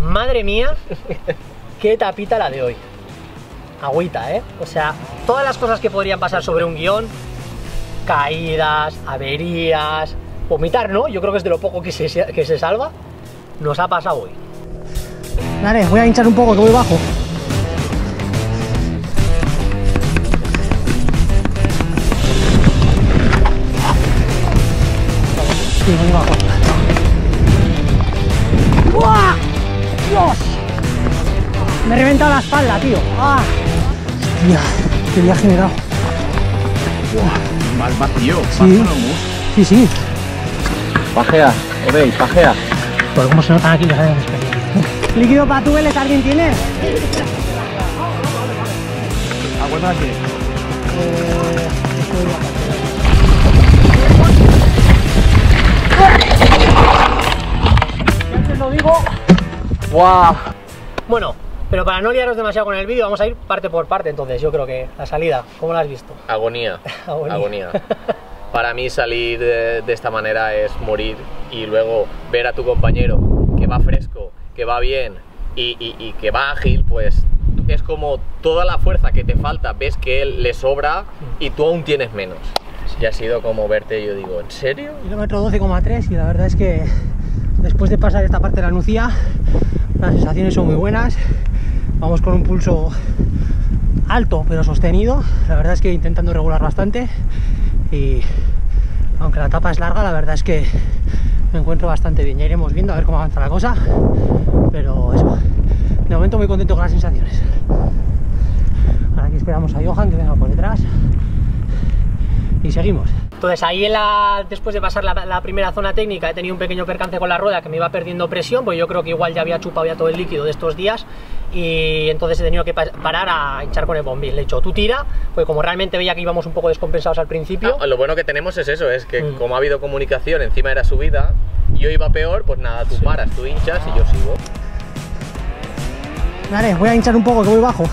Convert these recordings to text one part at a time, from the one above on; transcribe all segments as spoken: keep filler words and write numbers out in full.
Madre mía, qué tapita la de hoy. Agüita, ¿eh? O sea, todas las cosas que podrían pasar sobre un guión, caídas, averías, vomitar, ¿no? Yo creo que es de lo poco que se, que se salva, nos ha pasado hoy. Vale, voy a hinchar un poco que voy bajo. Sí, voy bajo. ¡Uah! ¡Dios! Me he reventado la espalda, tío. ¡Ah! Hostia, qué viaje me he dado. Más vacío, Sí, sí, sí. Pajea, Odey, pajea. Por cómo se notan aquí los años de experiencia. ¿Líquido para túbeles alguien tiene? Aguanta aquí. Eh, Antes lo digo. ¡Guau! Bueno, pero para no liaros demasiado con el vídeo, vamos a ir parte por parte. Entonces, yo creo que la salida, ¿cómo la has visto? Agonía, Agonía. agonía. Para mí salir de, de esta manera es morir y luego ver a tu compañero que va fresco, que va bien y, y, y que va ágil, pues es como toda la fuerza que te falta, ves que él le sobra y tú aún tienes menos. Y ha sido como verte, yo digo, ¿en serio? Kilómetro doce coma tres y la verdad es que después de pasar esta parte de la Nucía, las sensaciones son muy buenas. Vamos con un pulso alto pero sostenido. La verdad es que intentando regular bastante y aunque la etapa es larga, la verdad es que me encuentro bastante bien. Ya iremos viendo a ver cómo avanza la cosa, pero eso, de momento muy contento con las sensaciones. Ahora aquí esperamos a Johan que venga por detrás y seguimos. Entonces ahí en la, después de pasar la, la primera zona técnica he tenido un pequeño percance con la rueda que me iba perdiendo presión, pues yo creo que igual ya había chupado ya todo el líquido de estos días y entonces he tenido que pa parar a hinchar con el bombín. Le he dicho, tú tira, pues como realmente veía que íbamos un poco descompensados al principio. Ah, lo bueno que tenemos es eso, es que Mm. como ha habido comunicación, encima era subida, yo iba peor, pues nada, tú Sí. paras, tú hinchas y yo sigo. Vale, voy a hinchar un poco que voy bajo.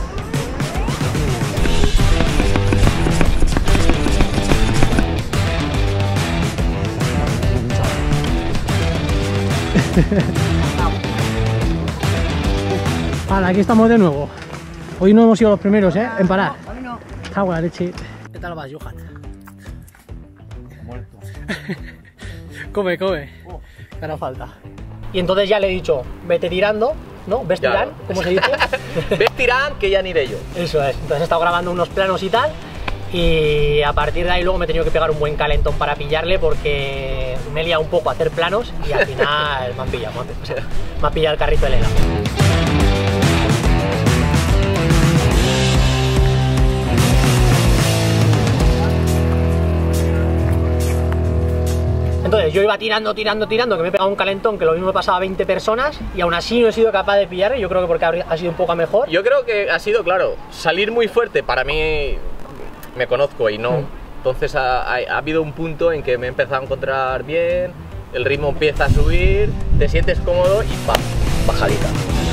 Vale, aquí estamos de nuevo. Hoy no hemos sido los primeros, ¿eh? En parar. Cago en la leche. ¿Qué tal vas, Johan? Muerto. Come, come. Que hará falta. Y entonces ya le he dicho, vete tirando, ¿no? ¿Ves Ya, tirar? ¿no? ¿Cómo se dice? Ves tirán que ya ni iré yo. Eso es. Entonces he estado grabando unos planos y tal. Y a partir de ahí luego me he tenido que pegar un buen calentón para pillarle porque me he liado un poco a hacer planos y al final me han pillado, me han, o sea, me ha pillado el carrito del helado. Entonces yo iba tirando, tirando, tirando, que me he pegado un calentón que lo mismo me pasaba a veinte personas y aún así no he sido capaz de pillarle. Yo creo que porque ha sido un poco mejor. Yo creo que ha sido, claro, salir muy fuerte para mí, me conozco y no. Mm. Entonces ha, ha, ha habido un punto en que me he empezado a encontrar bien, el ritmo empieza a subir, te sientes cómodo y ¡pam! Bajadita.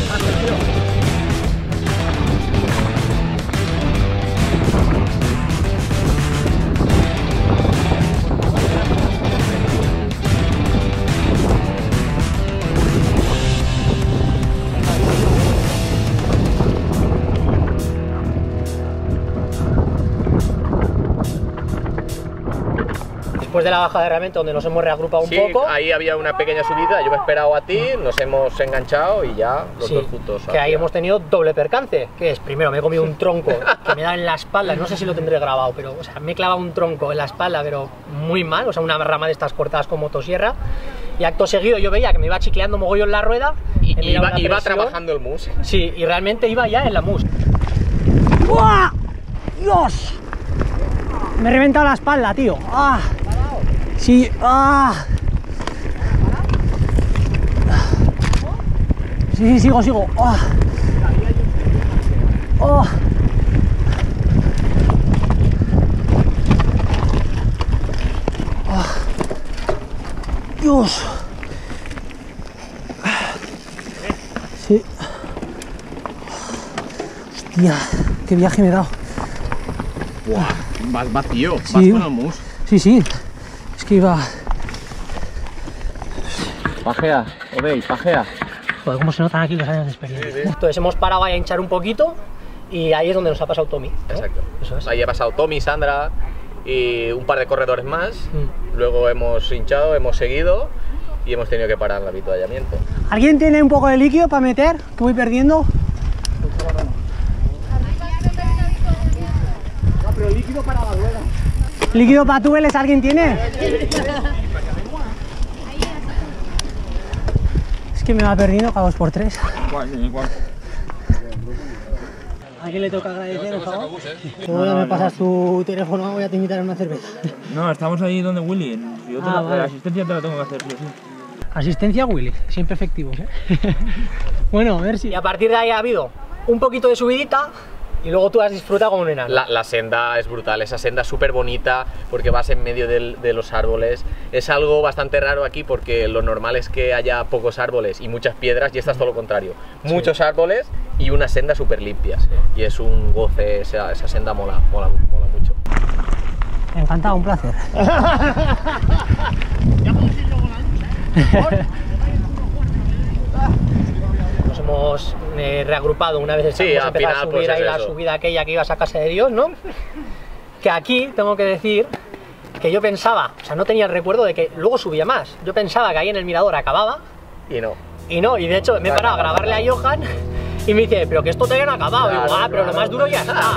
Después de la bajada de herramienta donde nos hemos reagrupado un Sí, poco. ahí había una pequeña subida, yo me he esperado a ti, nos hemos enganchado y ya los Sí, dos juntos. que ahí hacia- hemos tenido doble percance, que es, primero me he comido un tronco que me da en la espalda, no sé si lo tendré grabado, pero o sea, me he clavado un tronco en la espalda, pero muy mal, o sea, una rama de estas cortadas con motosierra, y acto seguido yo veía que me iba chicleando mogollón la rueda, Y, he mirado iba, la iba presión. trabajando el mus. Sí, y realmente iba ya en la mus. ¡Uah! ¡Dios! Me he reventado la espalda, tío. ¡Ah! Sí, ¡ah! Sí, sí, sigo, sigo. ¡Ah! ¡Oh! ¡Ah! ¡Dios! Sí. Hostia, qué viaje me he dado. Vas vacío, Sí. vas con el mus. Sí, sí. Es que iba... Pajea, Odey, pajea. Joder, cómo se notan aquí los años de experiencia. Sí, sí. Entonces hemos parado ahí a hinchar un poquito y ahí es donde nos ha pasado Tommy, ¿no? Exacto. Eso es. Ahí ha pasado Tommy, Sandra y un par de corredores más. Mm. Luego hemos hinchado, hemos seguido y hemos tenido que parar el avituallamiento. ¿Alguien tiene un poco de líquido para meter? Que voy perdiendo. No, pero líquido para la rueda. ¿Líquido para túbeles alguien tiene? Es que me va perdiendo cada dos por tres. Igual, igual. ¿A quién le toca agradecer, por favor? Luego ya me pasas tu teléfono, voy a te invitar a una cerveza. No, estamos ahí donde Willy. Yo te Ah, la, vale. la asistencia te la tengo que hacer, sí, sí. Asistencia Willy, siempre efectivos, ¿eh? Bueno, a ver si... Y a partir de ahí ha habido un poquito de subidita y luego tú has disfrutado como un enano. La, la senda es brutal, esa senda es súper bonita porque vas en medio del, de los árboles. Es algo bastante raro aquí porque lo normal es que haya pocos árboles y muchas piedras y esta es todo lo contrario. Muchos árboles y una senda súper limpia. Y es un goce, esa, esa senda mola, mola, mola mucho. Encantado, un placer. Nos hemos eh, reagrupado una vez Sí, hemos al empezado final, a subir pues, ahí es la eso. subida aquella que ibas a casa de Dios, ¿no? Que aquí tengo que decir que yo pensaba, o sea, no tenía el recuerdo de que luego subía más. Yo pensaba que ahí en el mirador acababa Y no. y no, y de hecho me he parado a grabarle a Johan y me dice, pero que esto todavía no ha acabado. Y digo, Claro, ah, pero lo claro. más duro ya está.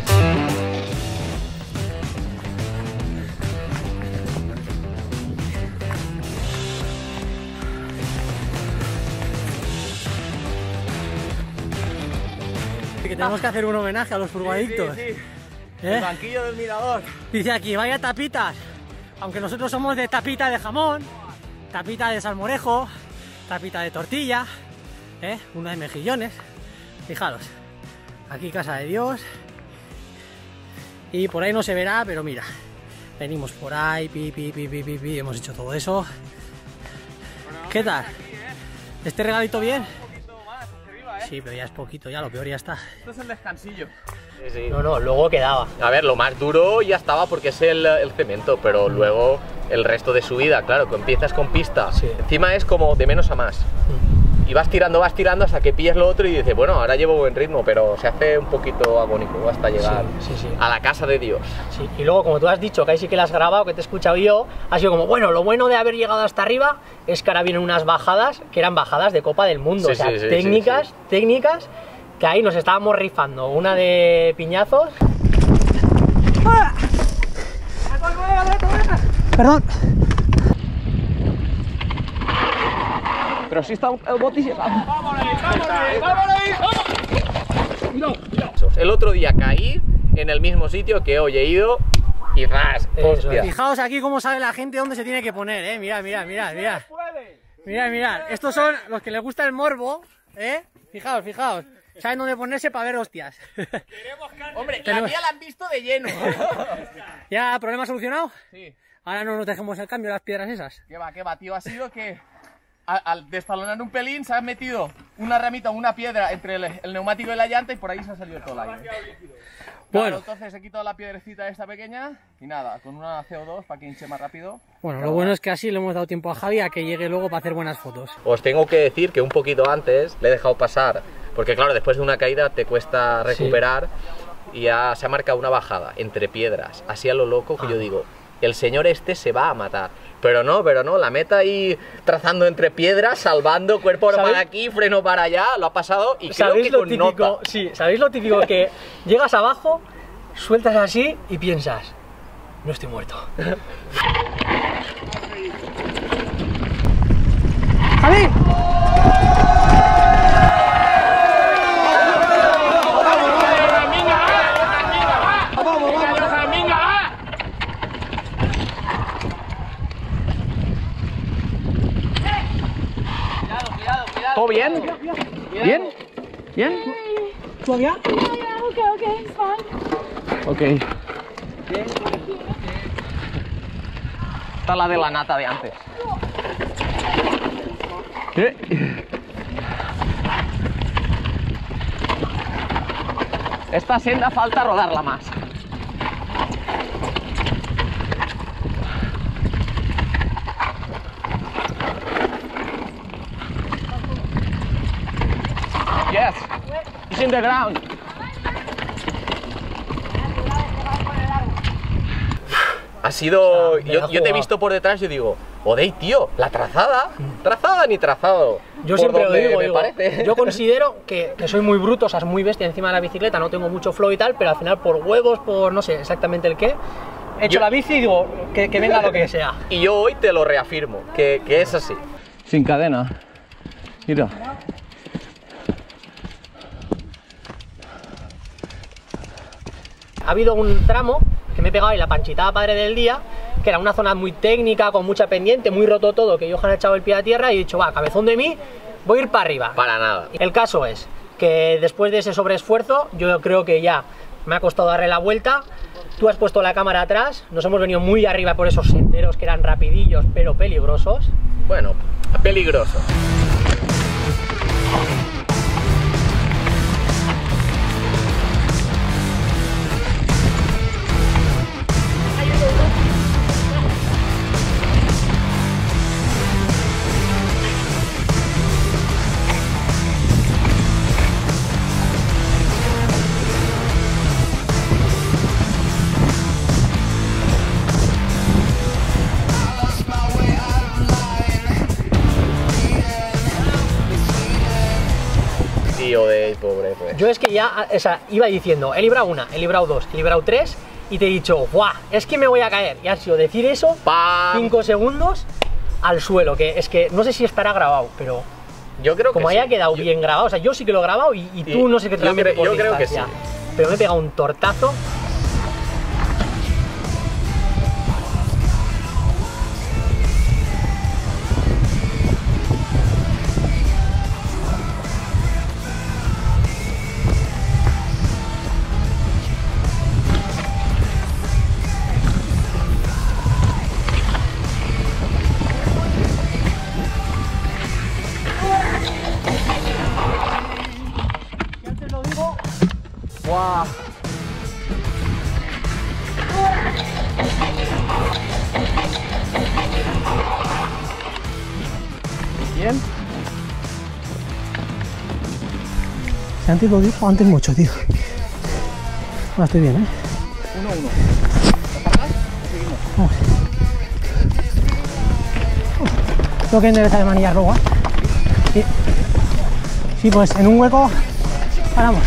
Que tenemos que hacer un homenaje a los furgoadictos. ¿Eh? banquillo del mirador. Dice aquí, vaya tapitas. Aunque nosotros somos de tapita de jamón, tapita de salmorejo, tapita de tortilla, ¿eh? Una de mejillones. Fijaros, aquí casa de Dios. Y por ahí no se verá, pero mira, venimos por ahí, pi, pi, pi, pi, pi, pi, hemos hecho todo eso. ¿Qué tal? ¿Este regalito bien? Sí, pero ya es poquito, ya lo peor ya está. Esto es el descansillo. Sí, sí. No, no, luego quedaba. A ver, lo más duro ya estaba porque es el, el cemento, pero luego el resto de subida, claro, que empiezas con pista. Sí. Encima es como de menos a más. Y vas tirando, vas tirando hasta que pillas lo otro y dices, bueno, ahora llevo buen ritmo, pero se hace un poquito agónico hasta llegar Sí, sí, sí. a la casa de Dios. Sí, y luego, como tú has dicho, que ahí sí que la has grabado, que te he escuchado yo, ha sido como, bueno, lo bueno de haber llegado hasta arriba es que ahora vienen unas bajadas que eran bajadas de Copa del Mundo, Sí, o sea, sí, sí, técnicas, sí, sí. técnicas, que ahí nos estábamos rifando, una de piñazos. Perdón. Pero si está el bote. El otro día caí en el mismo sitio que hoy he ido y ras, Eso hostia. Fijaos aquí cómo sabe la gente dónde se tiene que poner, eh. Mirad, mirad, mirad, mirad. Mirad, mirad. Estos son los que les gusta el morbo, eh. Fijaos, fijaos. Saben dónde ponerse para ver hostias. Hombre, la mía la han visto de lleno. ¿Ya problema solucionado? Sí. Ahora no nos dejemos el cambio de las piedras esas. ¿Qué va, qué va, tío? Ha sido que al, al destalonar un pelín se ha metido una ramita o una piedra entre el, el neumático y la llanta y por ahí se ha salido todo el aire. Bueno. Claro, entonces he quitado la piedrecita esta pequeña y nada, con una C O dos para que hinche más rápido. Bueno, lo bueno es que así le hemos dado tiempo a Javi a que llegue luego para hacer buenas fotos. Os tengo que decir que un poquito antes le he dejado pasar, porque claro, después de una caída te cuesta recuperar y ya se ha marcado una bajada entre piedras, así a lo loco que yo digo, el señor este se va a matar. Pero no, pero no, la meta ahí trazando entre piedras, salvando cuerpo ¿Sabéis? para aquí, freno para allá, lo ha pasado y creo ¿Sabéis que lo con típico? nota. Sí, ¿sabéis lo típico que llegas abajo, sueltas así y piensas, no estoy muerto? ¡Javi! ¿Todo bien? ¿Bien? ¿Bien? ¿Todavía? Okay, okay, it's fine. Ok. Esta es la de la nata de antes. Esta senda falta rodarla más. Yes. It's in the ground. Ha sido... O sea, yo, yo te he visto por detrás y digo, Odey, tío, la trazada, trazada ni trazado. Yo Por siempre lo donde digo, me digo, parece. yo considero que, que soy muy bruto, o sea, muy bestia encima de la bicicleta, no tengo mucho flow y tal, pero al final por huevos, por no sé exactamente el qué, he hecho Yo- la bici y digo, que, que venga lo que sea. Y yo hoy te lo reafirmo, que, que es así. Sin cadena. Mira. Ha habido un tramo que me he pegado ahí la panchitada padre del día, que era una zona muy técnica, con mucha pendiente, muy roto todo, que Johan ha echado el pie a tierra y he dicho, va, cabezón de mí, voy a ir para arriba. Para nada. El caso es que después de ese sobreesfuerzo, yo creo que ya me ha costado darle la vuelta. Tú has puesto la cámara atrás, nos hemos venido muy arriba por esos senderos que eran rapidillos pero peligrosos. Bueno, peligroso. Tío de pobre, pues. Yo es que ya, o sea, iba diciendo, he librado una, he librado dos, he librado tres, y te he dicho, ¡guau! Es que me voy a caer. Y ha sido decir eso, ¡Pam! cinco segundos al suelo, que es que no sé si estará grabado, pero Yo creo que como sí. haya quedado Yo- bien grabado, o sea, yo sí que lo he grabado y, y tú Y no sé qué yo transmite cre- por yo creo que distancia. sí. Pero me he pegado un tortazo. Y antes lo digo, ¡Guau! Bien. Si antes lo dijo, antes mucho, tío. Ahora estoy bien, ¿eh? Uno, uno. Tengo que enderezar de manillas luego, ¿eh? Sí. Sí, pues en un hueco paramos.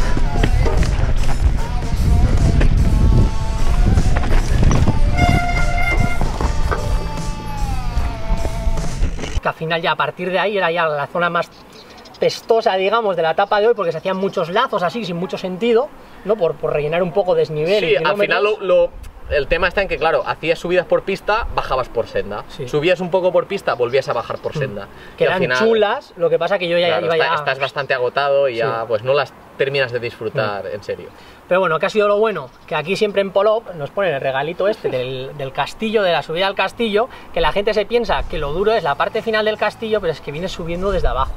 que al final ya a partir de ahí era ya la zona más pestosa, digamos, de la etapa de hoy, porque se hacían muchos lazos así, sin mucho sentido, ¿no? Por, por rellenar un poco desnivel. Sí, y al final kilómetros. lo, lo- el tema está en que, claro, hacías subidas por pista, bajabas por senda. Sí. Subías un poco por pista, volvías a bajar por senda. Que Y al eran final, chulas, lo que pasa que yo ya claro, iba está- ya... estás bastante agotado y ya Sí. pues no las terminas de disfrutar en serio. Pero bueno, ¿qué ha sido lo bueno? Que aquí siempre en Polop nos ponen el regalito este del, del castillo, de la subida al castillo, que la gente se piensa que lo duro es la parte final del castillo, pero es que vienes subiendo desde abajo.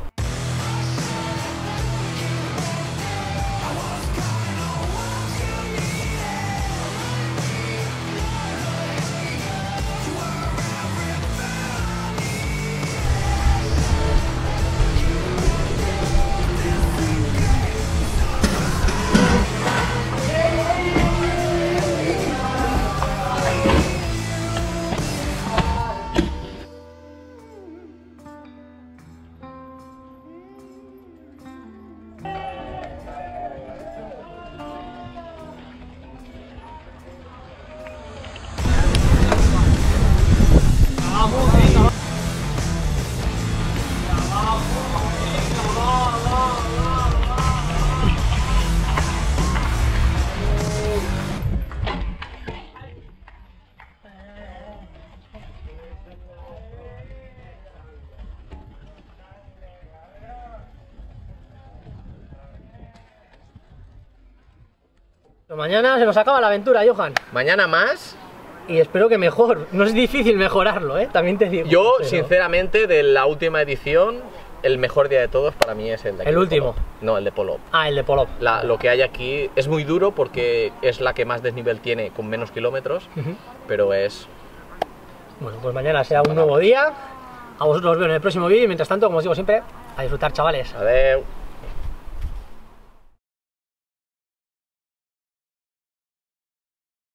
Pero mañana se nos acaba la aventura, Johan. Mañana más. Y espero que mejor. No es difícil mejorarlo, ¿eh? También te digo. Yo, Pero- sinceramente, de la última edición, el mejor día de todos para mí es el de aquí ¿El de último? Polop. No, el de Polop. Ah, el de Polop. La- lo que hay aquí es muy duro porque es la que más desnivel tiene con menos kilómetros, Ujú. pero es... Bueno, pues mañana será un nuevo día. A vosotros os veo en el próximo vídeo y mientras tanto, como os digo siempre, a disfrutar, chavales. Adeu.